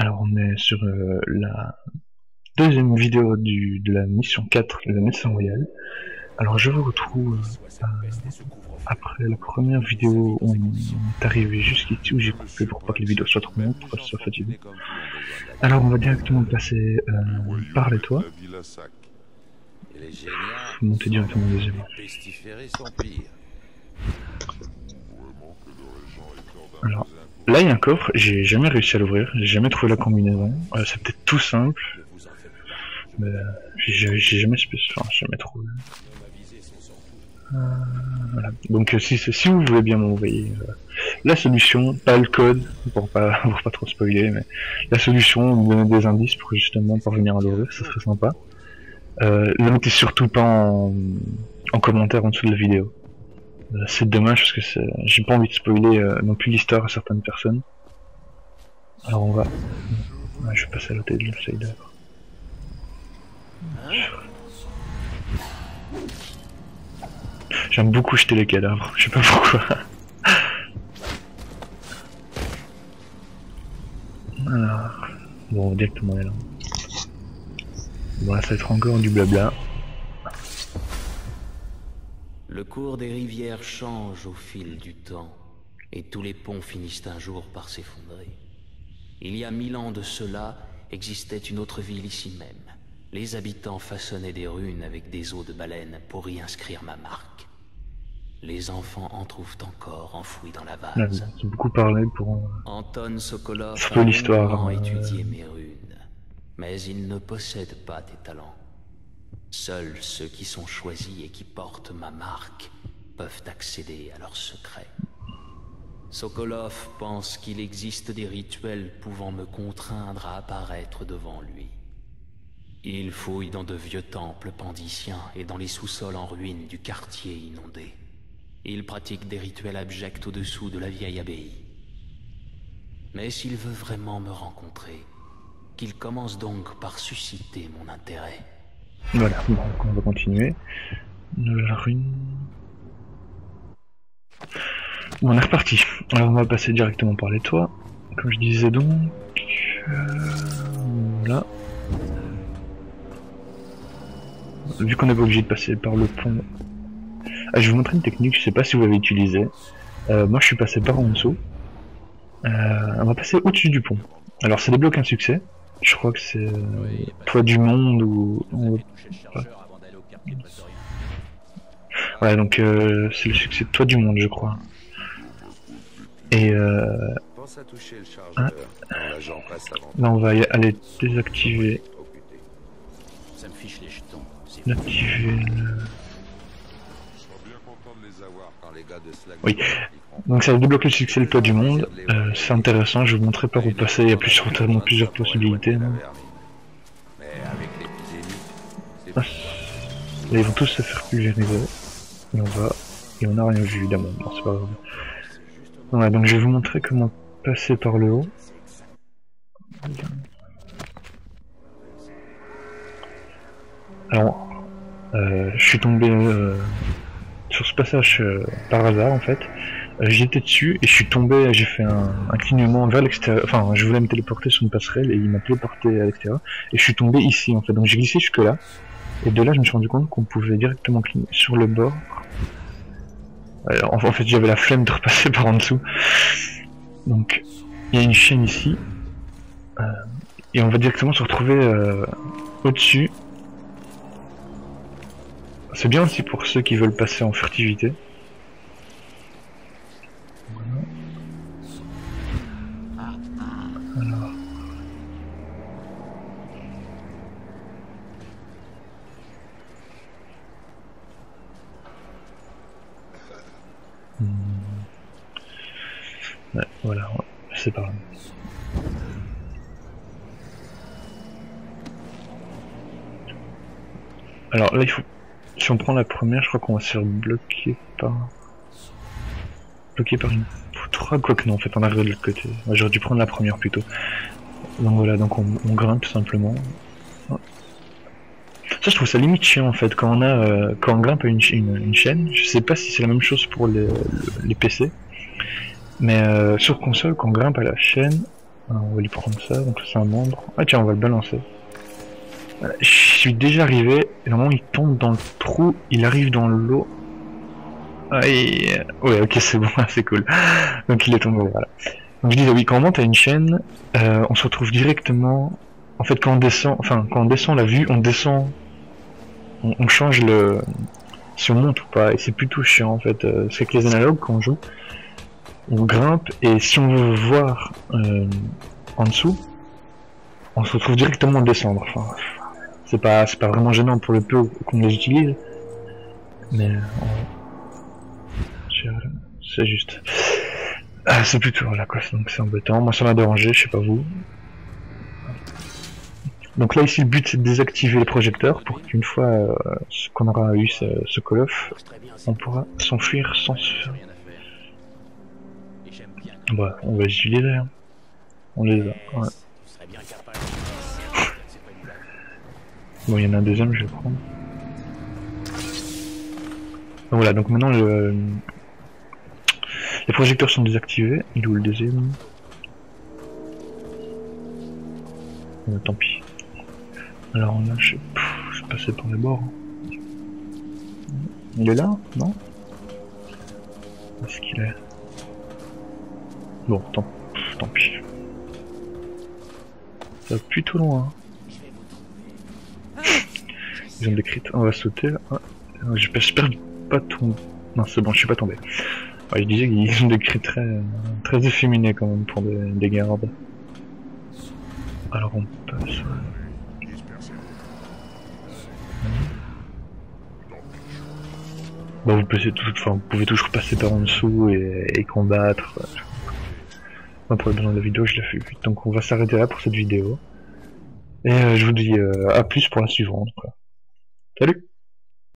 Alors on est sur la deuxième vidéo de la mission 4 de la médecin royale. Alors je vous retrouve après la première vidéo, on est arrivé jusqu'ici où j'ai coupé pour pas que les vidéos soient trop longues, pour pas que ce soit fatigué. Alors on va directement passer par les toits. Monter directement au deuxième. Alors là il y a un coffre, j'ai jamais réussi à l'ouvrir, j'ai jamais trouvé la combinaison. C'est peut-être tout simple, mais j'ai jamais trouvé. Voilà. Donc si vous voulez bien m'envoyer la solution, pas le code pour pas trop spoiler, mais la solution, vous donner des indices pour justement parvenir à l'ouvrir, ça serait sympa. Ne mettez surtout pas en commentaire en dessous de la vidéo. C'est dommage parce que j'ai pas envie de spoiler non plus l'histoire à certaines personnes. Alors on va... Ouais, je vais passer à l'hôtel de l'Outsider. J'aime beaucoup jeter les cadavres, je sais pas pourquoi. Alors... Bon, directement là. Bon, là ça va être encore du blabla. Le cours des rivières change au fil du temps, et tous les ponts finissent un jour par s'effondrer. Il y a 1000 ans de cela, existait une autre ville ici même. Les habitants façonnaient des runes avec des os de baleine pour y inscrire ma marque. Les enfants en trouvent encore enfouis dans la vase. J'ai beaucoup parlé pour... Anton Sokolov a l'histoire. étudié mes runes, mais il ne possède pas des talents. Seuls ceux qui sont choisis et qui portent ma marque peuvent accéder à leurs secrets. Sokolov pense qu'il existe des rituels pouvant me contraindre à apparaître devant lui. Il fouille dans de vieux temples pandiciens et dans les sous-sols en ruine du quartier inondé. Il pratique des rituels abjects au-dessous de la vieille abbaye. Mais s'il veut vraiment me rencontrer, qu'il commence donc par susciter mon intérêt. Voilà, donc on va continuer. La ruine... Bon, on est reparti. Alors on va passer directement par les toits. Comme je disais donc... Voilà. Vu qu'on n'est pas obligé de passer par le pont... Ah, je vais vous montrer une technique, je sais pas si vous l'avez utilisée. Moi je suis passé par en dessous. On va passer au-dessus du pont. Alors ça débloque un succès. Je crois que c'est Toit du Monde ou... Ouais, donc c'est le succès de Toit du Monde, je crois. Et là on va aller désactiver. Activer Oui, donc ça va débloquer le succès le Toit du Monde. C'est intéressant, je vais vous montrer par où passer, il y a certainement plusieurs possibilités. Ah, ils vont tous se faire pulvériser. Et on a rien vu évidemment, non, c'est pas grave. Ouais, donc je vais vous montrer comment passer par le haut. Alors, je suis tombé sur ce passage par hasard en fait. J'étais dessus et je suis tombé, j'ai fait un clignement vers l'extérieur, enfin je voulais me téléporter sur une passerelle et il m'a téléporté à l'extérieur et je suis tombé ici en fait, donc j'ai glissé jusque là et de là je me suis rendu compte qu'on pouvait directement cligner sur le bord. Alors, en fait j'avais la flemme de repasser par en dessous, donc il y a une chaîne ici et on va directement se retrouver au-dessus. C'est bien aussi pour ceux qui veulent passer en furtivité. Alors. Ouais, voilà, c'est pas grave. Alors là il faut... Si on prend la première, je crois qu'on va se faire bloquer par une poutre. Quoique non, en fait on arrive de l'autre côté. Ouais, j'aurais dû prendre la première plutôt. Donc voilà, donc on grimpe simplement. Ça je trouve ça limite chiant en fait, quand on grimpe à une chaîne, je sais pas si c'est la même chose pour les PC, mais sur console quand on grimpe à la chaîne, Alors, on va lui prendre ça, donc c'est un membre. Ah tiens, on va le balancer. Je suis déjà arrivé, et normalement il tombe dans le trou, il arrive dans l'eau. Ah, et... Ouais, ok, c'est bon, c'est cool. Donc il est tombé, voilà. Donc je disais, oui, quand on monte à une chaîne, on se retrouve directement... En fait, quand on descend la vue, on descend... On change le... Si on monte ou pas, et c'est plutôt chiant en fait. C'est que les analogues, quand on joue, on grimpe, et si on veut voir en dessous, on se retrouve directement à descendre. Enfin, c'est pas vraiment gênant pour le peu qu'on les utilise, mais c'est juste. Ah, c'est plutôt là quoi, donc c'est embêtant. Moi ça m'a dérangé, je sais pas vous. Donc là ici le but c'est de désactiver le projecteur pour qu'une fois qu'on aura eu ce call-off, on pourra s'enfuir sans se... Bah on va utiliser hein. On les a, ouais. Bon il y en a un deuxième, je vais le prendre. Donc voilà, donc maintenant les projecteurs sont désactivés. Il est où le deuxième? Tant pis. Alors là, je vais passer par les bords. Il est là? Non? Où est-ce qu'il est? Bon, tant pis. Ça va plutôt loin. Ils ont des crits. On va sauter là. Ah, j'espère pas tomber. Non, c'est bon, je suis pas tombé. Ouais, il disait qu'ils ont des crits très efféminés quand même pour des gardes. Alors on passe. Bon, vous pouvez toujours passer par en dessous et combattre. Moi, pour le besoin de la vidéo, je l'ai fait vite. Donc on va s'arrêter là pour cette vidéo. Et je vous dis à plus pour la suivante. Quoi. Salut!